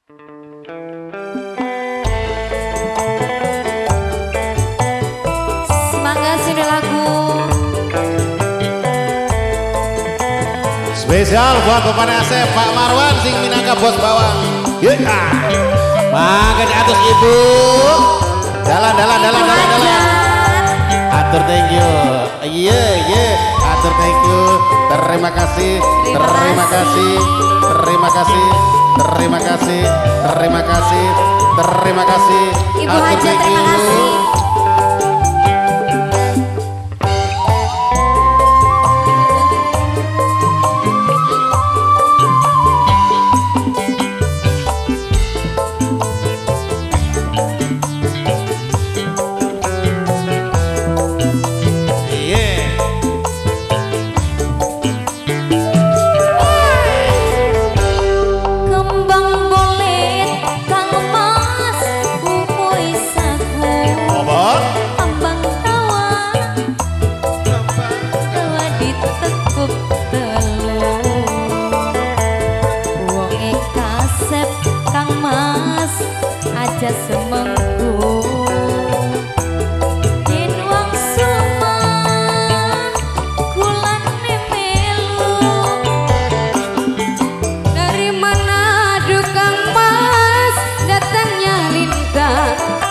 Semangat sudah lagu. Spesial buat Bapak Asep Pak Marwan sing minangka bos bawang. Mangga di atas ibu. Jalan. Atur thank you. Iya. Atur thank you. Terima kasih. Ibu Haja terima kasih. Aja semengku yen wong sumah kulane melu dari mana Kang Mas datangnya lintang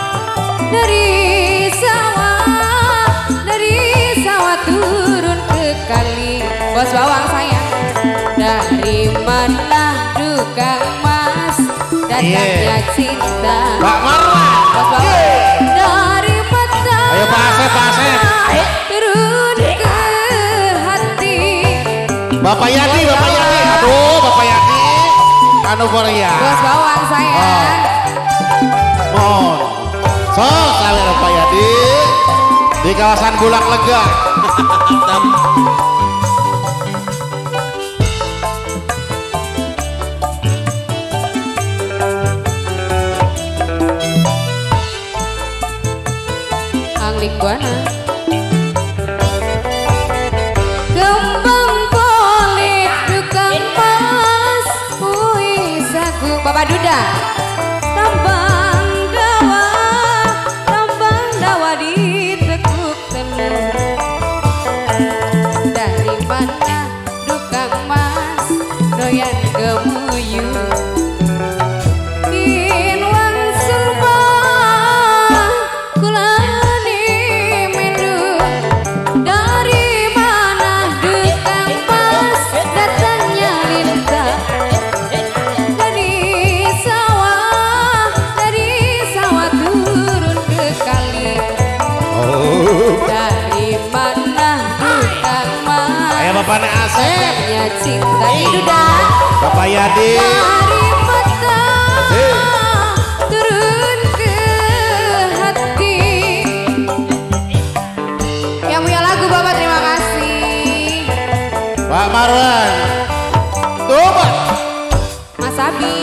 dari sawah turun ke kali bos bawang sayang dari mana Kang Mas datangnya cinta Pak Marwan dari mata ayo Pak Asep turun ke hati Bapak Yadi aduh Bapak Yadi anu Korea bos bawang sayang sok sawer Bapak Yadi di kawasan Bulak Lega. Lingkuana kembang polik Kang Mas sagu Bapak Duda tambang dawa ditekuk telur dari mana Kang Mas doyan gemuyu Bapak Asep cinta Duda Bapak Yadi dari mata turun ke hati yang punya lagu Bapak terima kasih Pak Marwan tuh Pak Mas Abi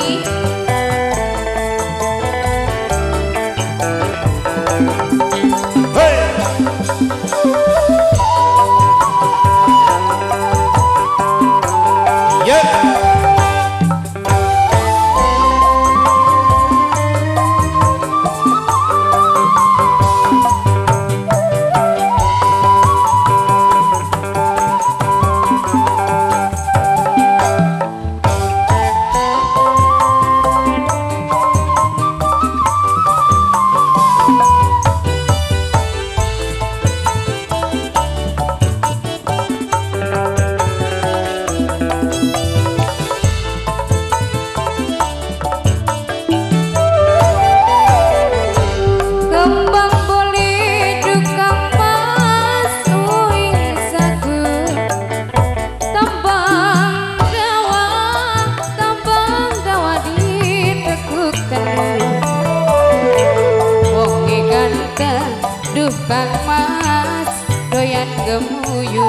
Kang Mas doyan gemuyu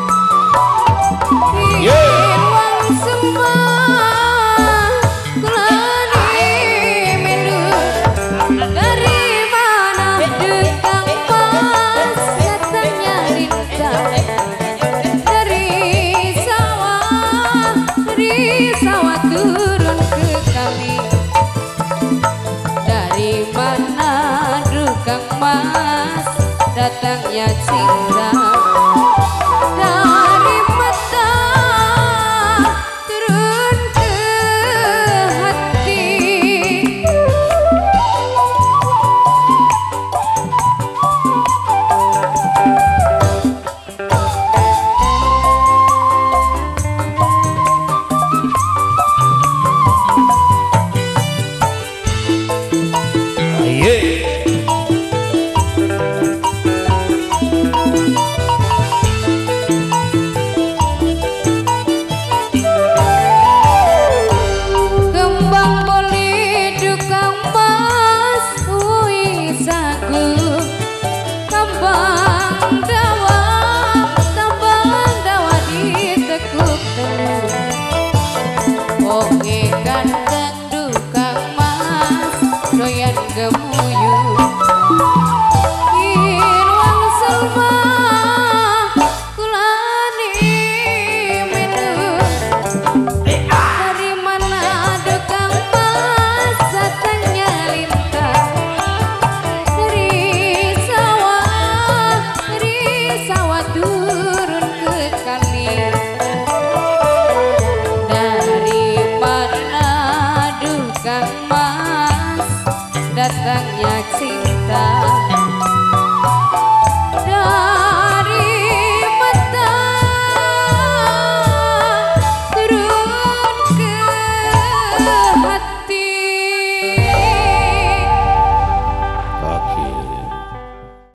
wong semua kulani melu dari mana Kang Mas datangnya lintang dari sawah turun ke kali ya cinta